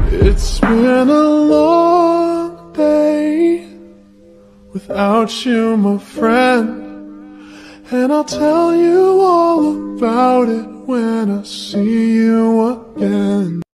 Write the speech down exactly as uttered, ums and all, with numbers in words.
It's been a long day without you, my friend, and I'll tell you all about it when I see you again.